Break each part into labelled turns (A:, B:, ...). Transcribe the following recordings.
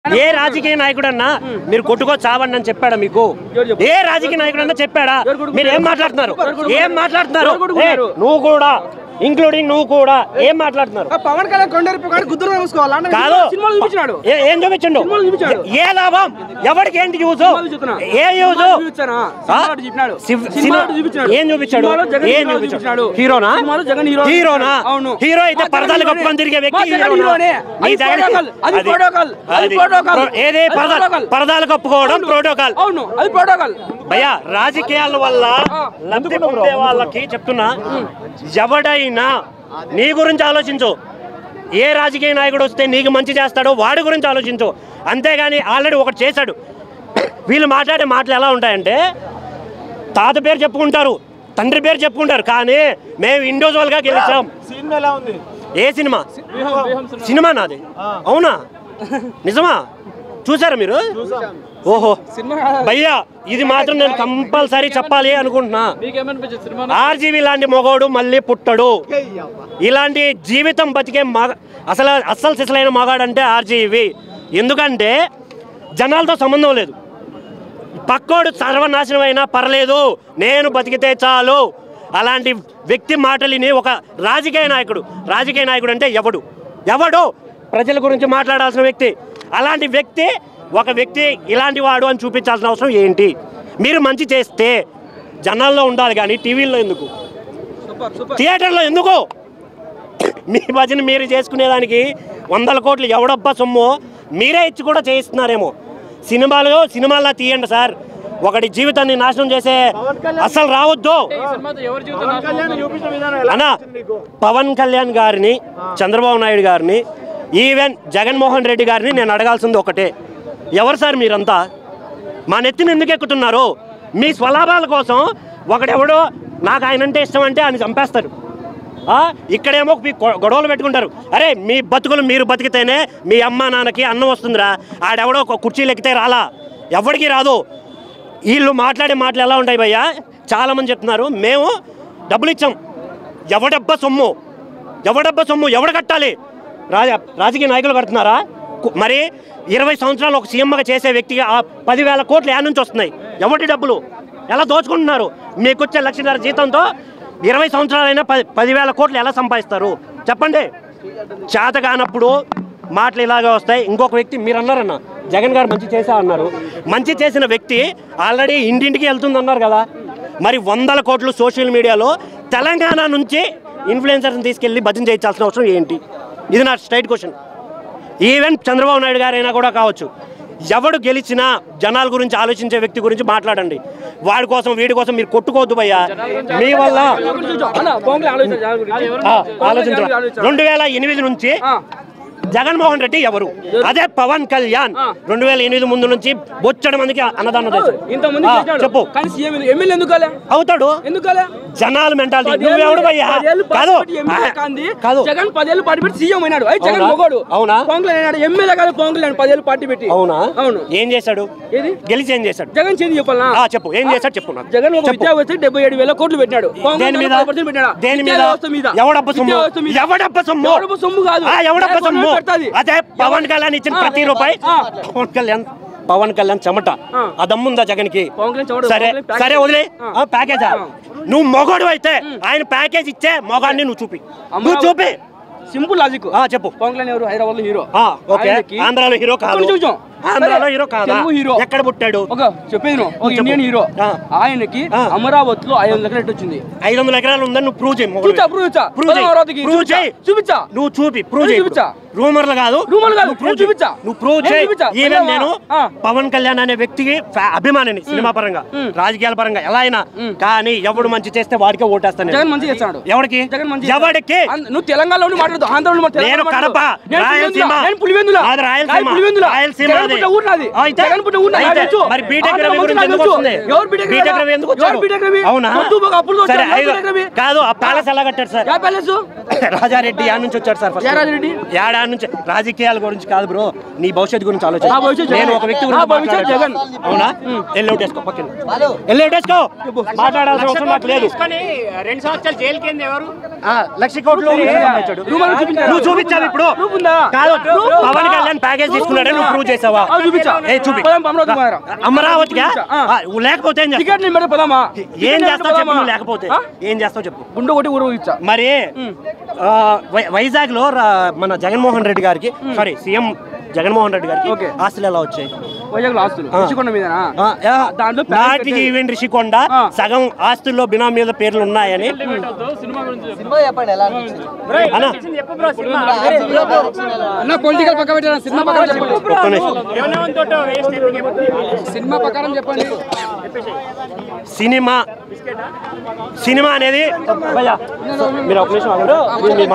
A: ఏ రాజకీయ నాయకుడన్నా మీరు కొట్టుకో చావండి అని చెప్పాడా మీకు? ఏ రాజకీయ నాయకుడన్నా చెప్పాడా? మీరు ఏం మాట్లాడుతున్నారు? నువ్వు కూడా ఇంక్లూడింగ్ నువ్వు కూడా ఏం మాట్లాడుతున్నారు?
B: పవన్ కళ్యాణ్
A: ఏం చూపించండు? ఏ లాభం? ఎవరికి ఏంటి యూజ్? ఏ యూజ్? ఏం చూపించాడు? ఏం చూపించాడు? హీరోనా? హీరోనా? హీరో అయితే పరదాలు కప్పుకొని తిరిగే వ్యక్తి ఏదే పరదాలు కప్పుకోవడం ప్రోటోకాల్. భయ్యా రాజకీయాల వల్ల లబ్ధి పొందే వాళ్ళకి చెప్తున్నా, ఎవడైనా నీ గురించి ఆలోచించు. ఏ రాజకీయ నాయకుడు వస్తే నీకు మంచి చేస్తాడో వాడి గురించి ఆలోచించు, అంతేగాని ఆల్రెడీ ఒకటి చేశాడు. వీళ్ళు మాట్లాడే మాటలు ఎలా ఉంటాయంటే తాత పేరు చెప్పుకుంటారు, తండ్రి పేరు చెప్పుకుంటారు, కానీ మేము ఇండివిజువల్గా గెలిచాం. ఏ సినిమా? సినిమా నాది. అవునా? నిజమా? చూసారా మీరు? ఓహో భయ్యా, ఇది మాత్రం నేను కంపల్సరీ చెప్పాలి అనుకుంటున్నా. ఆర్జీవి లాంటి మగోడు మళ్ళీ పుట్టడు. ఇలాంటి జీవితం బతికే అస్సలు సిసలైన మగాడు అంటే ఆర్జీవి. ఎందుకంటే జనాలతో సంబంధం లేదు. పక్కోడు సర్వనాశనం అయినా పర్లేదు, నేను బతికితే చాలు. అలాంటి వ్యక్తి మాటలిని ఒక రాజకీయ నాయకుడు అంటే ఎవడు ప్రజల గురించి మాట్లాడాల్సిన వ్యక్తి. అలాంటి వ్యక్తి ఒక వ్యక్తి ఇలాంటి వాడు అని చూపించాల్సిన అవసరం ఏంటి? మీరు మంచి చేస్తే జనాల్లో ఉండాలి, కానీ టీవీల్లో ఎందుకు, థియేటర్లో ఎందుకు? మీ భజన మీరు చేసుకునేదానికి 100 కోట్లు ఎవడబ్బా సొమ్ము మీరే ఇచ్చి కూడా చేయిస్తున్నారేమో. సినిమాల్లో తీయండి సార్, ఒకటి జీవితాన్ని నాశనం చేసే అసలు రావద్దు అన్నా. పవన్ కళ్యాణ్ గారిని, చంద్రబాబు నాయుడు గారిని, ఈవెన్ జగన్మోహన్ రెడ్డి గారిని నేను అడగాల్సింది ఒకటే, ఎవరు సార్ మీరంతా? మా నెత్తిని ఎందుకు ఎక్కుతున్నారు? మీ స్వలాభాల కోసం ఒకడెవడో నాకు ఆయనంటే ఇష్టం అంటే ఆయన చంపేస్తారు. ఇక్కడేమో గొడవలు పెట్టుకుంటారు. అరే మీ బతుకులు మీరు బతికితేనే మీ అమ్మ నాన్నకి అన్నం వస్తుందిరా. ఆడెవడో కుర్చీలు ఎక్కితే రాలా, ఎవరికి రాదు. వీళ్ళు మాట్లాడే మాటలు ఎలా ఉంటాయి భయ్యా? చాలామంది చెప్తున్నారు మేము డబ్బులు ఇచ్చాం. ఎవడబ్బా సొమ్ము ఎవడు కట్టాలి? రాజకీయ నాయకులు కడుతున్నారా? మరి 20 సంవత్సరాలు ఒక సీఎంగా చేసే వ్యక్తిగా 10,000 కోట్లు యాడ్ నుంచి వస్తున్నాయి. ఎవరి డబ్బులు ఎలా దోచుకుంటున్నారు? మీకు వచ్చే 1,00,000 జీతంతో 20 సంవత్సరాలైనా 10,000 కోట్లు ఎలా సంపాదిస్తారు చెప్పండి? చేత కానప్పుడు మాటలు ఇలాగే వస్తాయి. ఇంకొక వ్యక్తి మీరు అన్నారన్న, జగన్ గారు మంచి చేసా అన్నారు. మంచి చేసిన వ్యక్తి ఆల్రెడీ ఇంటింటికి వెళ్తుంది అన్నారు కదా. మరి 100 కోట్లు సోషల్ మీడియాలో తెలంగాణ నుంచి ఇన్ఫ్లుయెన్సర్ని తీసుకెళ్ళి భజన చేయించాల్సిన అవసరం ఏంటి? ఇది నా straight question. Even Chandrababu Naidu గారైనా కూడా కావచ్చు, ఎవడు గెలిచినా జనాల గురించి ఆలోచించే వ్యక్తి గురించి మాట్లాడండి. వాడి కోసం వీడి కోసం మీరు కొట్టుకోవద్దు భయ్యా. మీ వల్ల ఆలోచించాలి. 2008 నుంచి జగన్మోహన్ రెడ్డి ఎవరు? అదే పవన్ కళ్యాణ్ 2008 ముందు నుంచి బొచ్చడి మందికి అన్నదానం చేశాడు. చెప్పు, అవుతాడు. జనాలు మెంటాలిటీ. నువ్వెవడు భయ్యా? కాదు
B: జగన్ 10 ఏళ్ళు పార్టీ పెట్టి సీఎం అయినాడు. జగన్ మొగోడు.
A: అవునా?
B: ఎమ్మెల్యే కాదు, పవన్ కళ్యాణ్ 10 ఏళ్ళు పార్టీ పెట్టి.
A: అవునా? ఏం చేశాడు? గెలిచి ఏం చేశాడు?
B: జగన్ చేంజ్ చెప్పాలా?
A: చెప్పు, ఏం చేశాడు చెప్పు.
B: జగన్ విద్యా వ్యవస్థ 77,000 కోట్లు పెట్టాడు.
A: దేని మీద? ఎవడబ్బ సొమ్ము కాదు. ఎవడబ్బ సొమ్ము? అదే పవన్ కళ్యాణ్ ఇచ్చిన ప్రతి రూపాయి పవన్ కళ్యాణ్ చెమట. ఆ దమ్ముందా జగన్ కి? సరే వదిలే ప్యాకేజా. నువ్వు మొగోడు అయితే ఆయన ప్యాకేజ్ ఇచ్చే మొగాడిని నువ్వు చూపి.
B: Simple logic.
A: చెప్పు.
B: పవన్ కళ్యాణ్ ఎవరు? హైదరాబాద్ లో హీరో.
A: ఆంధ్రాలో హీరో కాదు. ఆంధ్రాలో హీరో కాదా? ఎక్కడ పుట్టాడు?
B: చెప్పేది ఇండియన్ హీరో. ఆయనకి అమరావతిలో 500 ఎకరాలు వచ్చింది.
A: 500 ఎకరాలు ఉందని నువ్వు ప్రూవ్ చేయి.
B: చూపించా.
A: నువ్వు చూపి ప్రూవ్ చేయి. రూమర్లు కాదు, నువ్వు ప్రూవ్ చేయి. ఈవెన్ నేను పవన్ కళ్యాణ్ అనే వ్యక్తికి అభిమానిని, సినిమా పరంగా రాజకీయాల పరంగా ఎలా అయినా. కానీ ఎవడు మంచి చేస్తే వాడికే ఓటేస్తాను.
B: జగన్ మంచి చేస్తాడు.
A: ఎవరికి? ఎవరికి?
B: నువ్వు తెలంగాణలో మాట్లాడదు, ఆంధ్రలో.
A: నేను కడప, రాయలసీమ. మరి బీటెక్ రవి గురించి ఎందుకు వస్తుంది? బీటెక్ రవి ఎందుకు వచ్చాడు? అవునా? కాదు, ఆ ప్యాలెస్ ఎలా కట్టాడు సార్? రాజారెడ్డి యాడ్ నుంచి వచ్చాడు సార్. ఏడా నుంచి. రాజకీయాల గురించి కాదు బ్రో, నీ భవిష్యత్తు గురించి ఆలోచించు. నేను ఒక వ్యక్తి గురించి జగన్. అవునా? ఎల్లోటేసుకో, పక్కన ఎల్లోటేసుకో. మాట్లాడాల్సిన అవసరం నాకు లేదు.
C: 2 సంవత్సరాలు జైలుకి ఎవరు?
A: 1,00,000 కోట్లు నువ్వు చూపించావు ఇప్పుడు కాదు పవన్ కళ్యాణ్ ప్యాకేజ్ తీసుకున్నాడే నువ్వు ప్రూవ్ చేసావా చూపి అమరావతిగా లేకపోతే ఏం చేస్తావు చెప్పు నువ్వు లేకపోతే ఏం చేస్తావు చెప్పు
B: గుండు కొట్టి ఊరు
A: మరి వైజాగ్ లో మన జగన్మోహన్ రెడ్డి గారికి సారీ సీఎం జగన్మోహన్ రెడ్డి గారికి ఆస్తులు ఎలా వచ్చాయి రిషికొండ సగం ఆస్తుల్లో బినామీల పేర్లు ఉన్నాయని సినిమా అనేది మీరు ఒక నిమిషం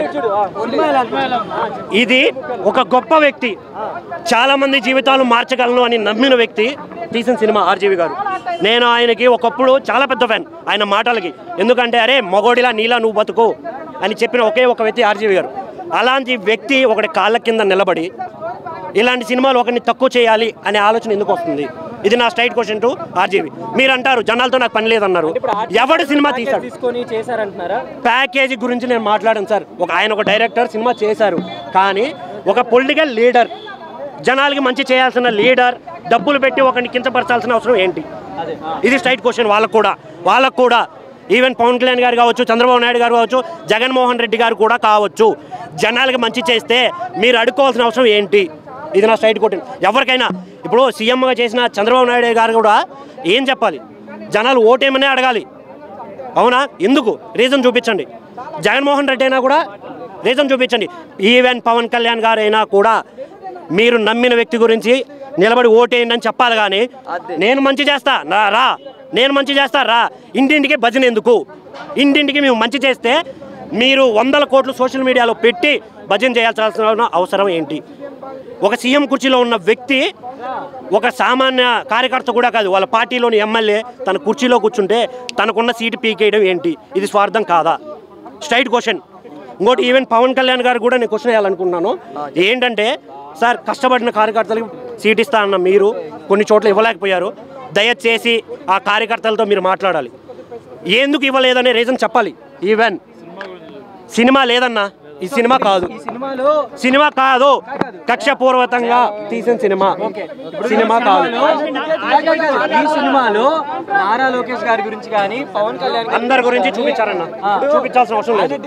A: ఇది ఒక గొప్ప వ్యక్తి చాలా మంది జీవితాలు మార్చగలను అని నమ్మిన వ్యక్తి తీసిన సినిమా ఆర్జీవి గారు. నేను ఆయనకి ఒకప్పుడు చాలా పెద్ద ఫ్యాన్ ఆయన మాటలకి. ఎందుకంటే అరే మగోడిలా నీలా నువ్వు బతుకు అని చెప్పిన ఒకే ఒక వ్యక్తి ఆర్జీవి గారు. అలాంటి వ్యక్తి ఒకటి కాళ్ళ కింద నిలబడి ఇలాంటి సినిమాలు ఒకరిని తక్కువ చేయాలి అనే ఆలోచన ఎందుకు వస్తుంది? ఇది నా స్ట్రైట్ క్వశ్చన్ టు ఆర్జీవి. మీరు అంటారు జనాలతో నాకు పని లేదన్నారు. ఎవడు సినిమా తీశారు? ప్యాకేజీ గురించి నేను మాట్లాడాను సార్. ఆయన ఒక డైరెక్టర్ సినిమా చేశారు, కానీ ఒక పొలిటికల్ లీడర్ జనాలకి మంచి చేయాల్సిన లీడర్ డబ్బులు పెట్టి ఒకరిని కించపరచాల్సిన అవసరం ఏంటి? ఇది స్ట్రైట్ క్వశ్చన్ వాళ్ళకు కూడా ఈవెన్ పవన్ కళ్యాణ్ గారు కావచ్చు, చంద్రబాబు నాయుడు గారు కావచ్చు, జగన్మోహన్ రెడ్డి గారు కూడా కావచ్చు. జనాలకి మంచి చేస్తే మీరు అడుక్కోవాల్సిన అవసరం ఏంటి? ఇది నా స్ట్రైట్ క్వశ్చన్. ఎవరికైనా ఇప్పుడు సీఎంగా చేసిన చంద్రబాబు నాయుడు గారు కూడా ఏం చెప్పాలి? జనాలు ఓటేమనే అడగాలి, అవునా? ఎందుకు రీజన్ చూపించండి. జగన్మోహన్ రెడ్డి అయినా కూడా రీజన్ చూపించండి. ఈవెన్ పవన్ కళ్యాణ్ గారు అయినా కూడా మీరు నమ్మిన వ్యక్తి గురించి నిలబడి ఓటేయండి అని చెప్పాలి. కానీ నేను మంచి చేస్తా రా, నేను మంచి చేస్తా రా, ఇంటింటికి భజన ఎందుకు? ఇంటింటికి మేము మంచి చేస్తే మీరు 100 కోట్లు సోషల్ మీడియాలో పెట్టి భజన చేయాల్సిన అవసరం ఏంటి? ఒక సీఎం కుర్చీలో ఉన్న వ్యక్తి ఒక సామాన్య కార్యకర్త కూడా కాదు, వాళ్ళ పార్టీలోని ఎమ్మెల్యే తన కుర్చీలో కూర్చుంటే తనకున్న సీటు పీకేయడం ఏంటి? ఇది స్వార్థం కాదా? Straight question. ఇంకోటి ఈవెన్ పవన్ కళ్యాణ్ గారు కూడా నేను క్వశ్చన్ వేయాలనుకుంటున్నాను. ఏంటంటే సార్, కష్టపడిన కార్యకర్తలకు సీట్ ఇస్తా అన్న మీరు కొన్ని చోట్ల ఇవ్వలేకపోయారు. దయచేసి ఆ కార్యకర్తలతో మీరు మాట్లాడాలి. ఎందుకు ఇవ్వలేదనే రీజన్ చెప్పాలి. ఈవెన్ సినిమా లేదన్నా, ఈ సినిమా కాదు కక్షపూర్వకంగా తీసిన సినిమా కాదు.
C: ఈ సినిమాలో నారా లోకేష్ గారి గురించి కానీ పవన్ కళ్యాణ్
A: అందరి గురించి చూపించారన్న, చూపించాల్సిన అవసరం లేదు.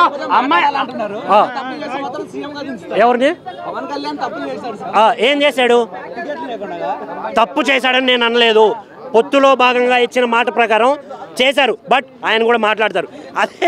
A: ఎవరిని ఏం చేశాడు? తప్పు చేశాడని నేను అనలేదు. పొత్తులో భాగంగా ఇచ్చిన మాట ప్రకారం చేశారు. బట్ ఆయన కూడా మాట్లాడతారు. అదే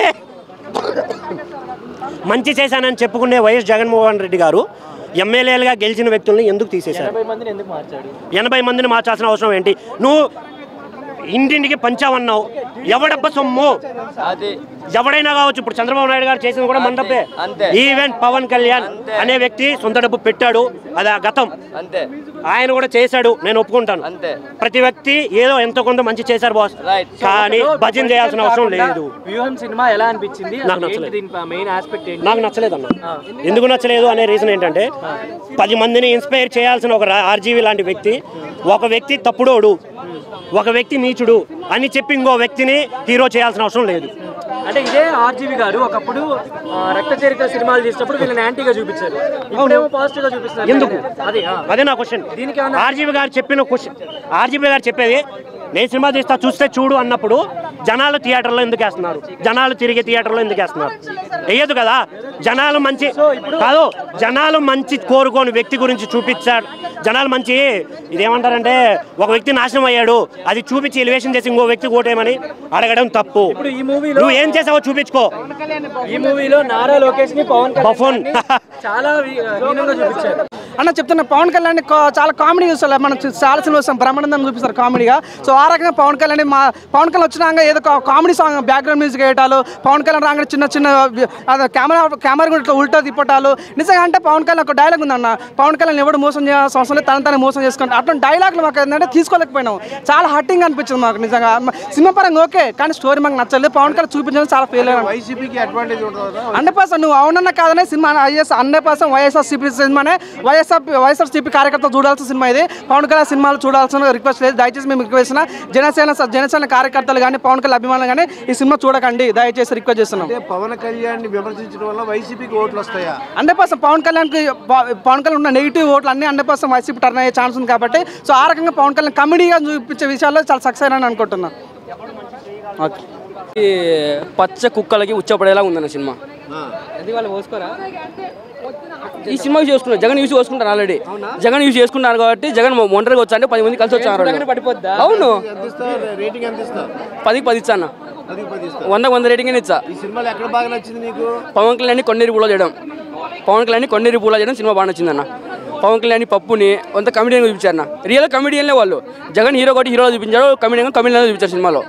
A: మంచి చేశానని చెప్పుకునే వైఎస్ జగన్మోహన్ రెడ్డి గారు ఎమ్మెల్యేలుగా గెలిచిన వ్యక్తుల్ని ఎందుకు తీసేశారు? 80 మందిని మార్చాల్సిన అవసరం ఏంటి? నువ్వు ఇంటింటికి పంచావన్నావు, ఎవడబ్బ సొమ్ము? ఎవడైనా కావచ్చు. ఇప్పుడు చంద్రబాబు నాయుడు గారు చేసింది కూడా మన డబ్బే. ఈవెన్ పవన్ కళ్యాణ్ అనే వ్యక్తి సొంత డబ్బు పెట్టాడు, అది ఆ గతం. ఆయన కూడా చేశాడు, నేను ఒప్పుకుంటాను. ప్రతి వ్యక్తి ఏదో ఎంతో కొంత మంచి చేశారు బాస్, కానీ భజన చేయాల్సిన అవసరం లేదు.
C: సినిమా ఎలా అనిపించింది?
A: నాకు నచ్చలేదు అన్న. ఎందుకు నచ్చలేదు అనే రీజన్ ఏంటంటే 10 మందిని ఇన్స్పైర్ చేయాల్సిన ఒక ఆర్జీవి లాంటి వ్యక్తి, ఒక వ్యక్తి తప్పుడోడు, ఒక వ్యక్తి నీచుడు అని చెప్పి ఇంకో వ్యక్తిని హీరో చేయాల్సిన అవసరం లేదు.
C: అంటే ఇదే ఆర్జీవి గారు ఒకప్పుడు రక్త చరిత్ర సినిమాలు చేసినప్పుడు వీళ్ళని యాంటీగా చూపించారు, ఇప్పుడేమో పాజిటివ్ గా చూపిస్తున్నారు.
A: ఎందుకు? అదే నా క్వశ్చన్. ఆర్జీవి గారు చెప్పిన క్వశ్చన్, ఆర్జీవి గారు చెప్పేది నేను సినిమా తీస్తా చూస్తే చూడు అన్నప్పుడు జనాలు థియేటర్లో ఎందుకు వేస్తున్నారు? జనాలు తిరిగే థియేటర్లో ఎందుకు వేస్తున్నారు? వేయదు కదా. జనాలు మంచి కాదు, జనాలు మంచి కోరుకోని వ్యక్తి గురించి చూపించారు. జనాలు మంచి ఇదేమంటారంటే ఒక వ్యక్తి నాశనం అయ్యాడు, అది చూపించి ఎలివేషన్ చేసి ఇంకో వ్యక్తి ఓటేయమని అడగడం తప్పు. నువ్వు ఏం చేసావో చూపించుకో.
C: ఈ మూవీలో నారా లోకేష్ ని పవన్ కళ్యాణ్ చాలా చూపించారు
D: అన్న. చెప్తున్నా పవన్ కళ్యాణ్ చాలా కామెడీ చూస్తారు. మనం చాలా సినిమా వస్తాం, బ్రహ్మానందం చూపిస్తారు కామెడీగా. సో ఆ రకంగా పవన్ కళ్యాణ్ వచ్చినాక ఏదో కామెడీ సాంగ్ బ్యాక్గ్రౌండ్ మ్యూజిక్ వేయటాలు, పవన్ కళ్యాణ్ రాగానే చిన్న చిన్న కెమెరా కూడా ఉల్టా తిప్పటాలు. నిజంగా అంటే పవన్ కళ్యాణ్ ఒక డైలాగ్ ఉందన్న, పవన్ కళ్యాణ్ ఎవడు మోసం చేయాల్సిన అవసరం లేదు, తనని మోసం చేసుకుంటారు. అటువంటి డైలాగ్లు మాకు ఏంటంటే తీసుకోలేకపోయినాం. చాలా హట్టింగ్ అనిపించింది మాకు నిజంగా. సినిమా పరంగా ఓకే, కానీ స్టోరీ మాకు నచ్చలేదు. పవన్ కళ్యాణ్ చూపించడం చాలా ఫెయిల్ అయ్యాను. 100% నువ్వు అవునన్నా కాదనే సినిమా 100% వైఎస్ఆర్సీపీ సినిమానే. వైఎస్ వైఎస్ఆర్సీపీ కార్యకర్తలు చూడాల్సిన సినిమా ఇది. పవన్ కళ్యాణ్ సినిమాలు చూడాల్సిన రిక్వెస్ట్ లేదు. దయచేసి మేము రిక్వెస్ట్ జనసేన కార్యకర్తలు కానీ పవన్ కళ్యాణ్ అభిమానులు కానీ ఈ సినిమా చూడకండి, దయచేసి రిక్వెస్ట్ చేస్తున్నాం.
E: పవన్ కళ్యాణ్ విమర్శించడం వల్ల వైసీపీకి ఓట్లు వస్తాయా?
D: 100% పవన్ కళ్యాణ్ ఉన్న నెగిటివ్ ఓట్లు అన్ని 100% వైసీపీ టర్న్ అయ్యే ఛాన్స్ ఉంది కాబట్టి సో ఆ రకంగా పవన్ కళ్యాణ్ కామెడీగా చూపించే విషయాల్లో చాలా సక్సెస్ అని అనుకుంటున్నాను. ఓకే,
B: ఈ పచ్చ కుక్కలకి ఉచ్చపడేలా ఉందన్న సినిమా. ఈ సినిమా యూజ్ చేసుకున్నారు, జగన్ యూజ్ చేసుకుంటారు. ఆల్రెడీ జగన్ యూజ్ చేసుకుంటారు కాబట్టి జగన్ ఒంటరిగా వచ్చా అంటే 10 మంది కలిసి వచ్చారు. అవును, 10కి 10 ఇచ్చా అన్న, 100 రేటింగ్ అని ఇచ్చా. పవన్ కళ్యాణ్ కొన్నేరు పూల చేయడం, సినిమా బాగా నచ్చింది అన్న. పవన్ కళ్యాణ్ పప్పుని అంత కమెడియన్ చూపించారు అన్న. రియల్ కమెడియన్లే వాళ్ళు. జగన్ హీరో కాబట్టి హీరోలో చూపించారు, కమెడియన్ చూపించారు సినిమాలో.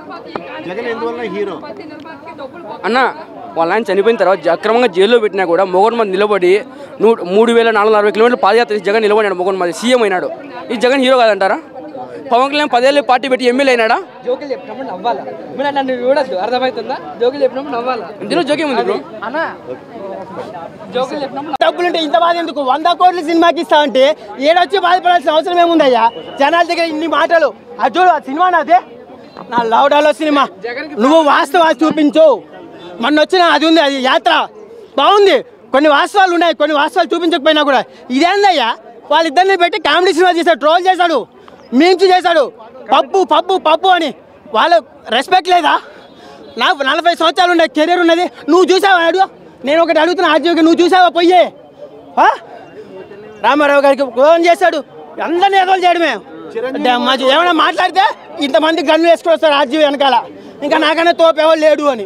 B: అన్న వాళ్ళ ఆయన చనిపోయిన తర్వాత అక్రమంగా జైల్లో పెట్టినా కూడా మొగన్ మంది నిలబడి 3,440 కిలోమీటర్లు పాదయాత్ర జగన్ నిలబడినాడు. మొగన్ మంది సీఎం అయినాడు. ఈ జగన్ హీరో కాదంటారా? పవన్ కళ్యాణ్ 10 ఏళ్ళు పార్టీ పెట్టి ఎమ్మెల్యే అయినాడా?
C: జోకులు చెప్పినప్పుడు నవ్వాలా? చూడద్దు, అర్థమవుతుందా? జోకులు చెప్పినప్పుడు నవ్వాలా?
B: ఇందులో జోక్యం ఉంది బ్రో.
F: డబ్బులుంటే ఇంత బాధ ఎందుకు? 100 కోట్ల సినిమాకి ఇస్తా అంటే ఏడొచ్చి బాధపడాల్సిన అవసరం ఏముందయ్యా? జనాల దగ్గర ఇన్ని మాటలు. అది చూడు, ఆ సినిమా నాదే, నా లౌడాలో సినిమా. నువ్వు వాస్తవాలు చూపించు. మొన్న వచ్చిన అది ఉంది, అది యాత్ర బాగుంది. కొన్ని వాస్తవాలు ఉన్నాయి, కొన్ని వాస్తవాలు చూపించకపోయినా కూడా ఇదేందయ్యా? వాళ్ళిద్దరిని పెట్టి కామెడీ సినిమా చేశాడు, ట్రోల్ చేశాడు, మీమ్స్ చేశాడు. పప్పు అని. వాళ్ళు రెస్పెక్ట్ లేదా? నాకు 40 సంవత్సరాలు ఉన్నాయి, కెరీర్ ఉన్నది. నువ్వు చూసావా? అడుగు. నేను ఒకటి అడుగుతున్నా, ఆర్జీవికి నువ్వు చూసావా? పోయే రామారావు గారికి ఫోన్ చేశాడు, అందరినీ ఎదలు చేయడమే. ఏమైనా మాట్లాడితే ఇంతమంది గన్ను వేసుకొని వస్తారు ఆర్జీవి వెనకాల. ఇంకా నాకన్నా తోపేవాళ్ళు లేడు అని.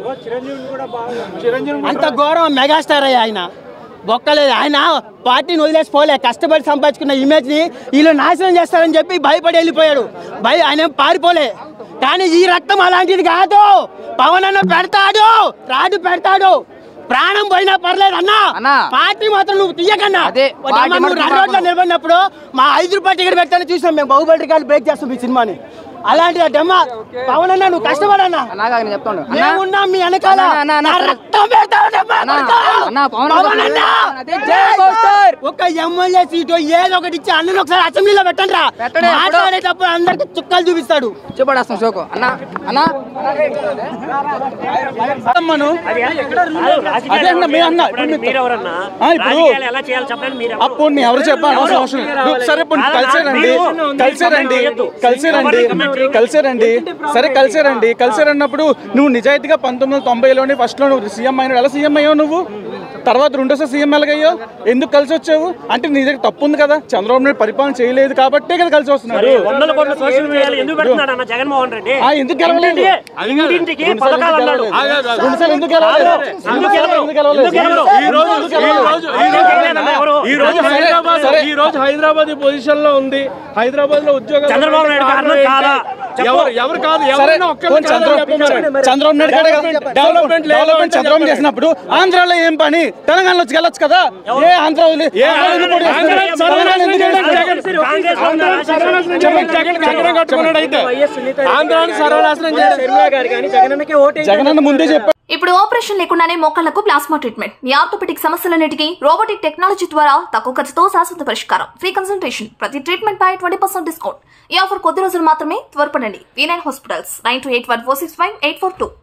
F: అంత ఘోరం. మెగాస్టార్ అయ్యా ఆయన. బొక్కలేదు. ఆయన పార్టీని వదిలేసి పోలే, కష్టపడి సంపాదించుకున్న ఇమేజ్ని వీళ్ళు నాశనం చేస్తారని చెప్పి భయపడి వెళ్ళిపోయాడు. ఆయన పారిపోలే. కానీ ఈ రక్తం అలాంటిది కాదు. పవన్ అన్న పెడతాడు, రాడు పెడతాడు. ప్రాణం పోయినా పర్లేదు అన్న, పార్టీ మాత్రం నువ్వు తీయకన్నా. రోడ్లో నిలబడినప్పుడు మా 5 రూపాయలు టికెట్ పెడతాను చూసాం మేము. బాహుబలి రికార్డు బ్రేక్ చేస్తాం ఈ సినిమాని. అలాంటి డెమ్మా పవన్ అన్న, నువ్వు కష్టపడన్నా. మేమున్నాం మీ వెనకాల. ఒక ఎమ్మెల్యే సీటు ఏదో ఒకటి ఇచ్చి అన్నను ఒకసారి అసెంబ్లీలో పెట్టండి రా. మాట్లాడేటప్పుడు అందరికి చుక్కలు చూపిస్తాడు.
B: చూపడేస్తాం షోకు అన్న.
E: అప్పుడు ఎవరు చెప్పాలి? సరే కలిసే రండి. నువ్వు నిజాయితీగా 1990లోని ఫస్ట్ లో నువ్వు సీఎం అయినాడు. ఎలా సీఎం అయ్యావు నువ్వు? తర్వాత రెండోసారి సీఎం ఎలాగయ్యో? ఎందుకు కలిసి వచ్చావు? అంటే నీ దగ్గర తప్పు ఉంది కదా. చంద్రబాబు నాయుడు పరిపాలన చేయలేదు కాబట్టే కదా కలిసి వస్తున్నాడు. ఎందుకు గెలవలేదు? హైదరాబాద్ పొజిషన్ లో ఉంది. హైదరాబాద్ లో ఉద్యోగం చంద్రబాబు నాయుడు ఎవరు కాదు. చంద్రబాబు నాయుడు డెవలప్మెంట్ చంద్రబాబు చేసినప్పుడు ఆంధ్రాలో ఏం పని? తెలంగాణలో వచ్చి వెళ్ళొచ్చు కదా. ఏ ఆంధ్ర జగన్ ముందే చెప్పారు.
G: ఇప్పుడు ఆపరేషన్ లేకుండానే మోకాళ్లకు ప్లాస్మా ట్రీట్మెంట్. మీ ఆర్థోపెటిక్ సమస్యలన్నిటికీ రోబోటిక్ టెక్నాలజీ ద్వారా తక్కువ ఖర్చుతో శాశ్వత పరిష్కారం. Free consultation. ప్రతి ట్రీట్మెంట్ పై 20% డిస్కౌంట్. ఈ ఆఫర్ కొద్ది రోజులు మాత్రమే. త్వరపడండి. V9 hospitals 9281465842.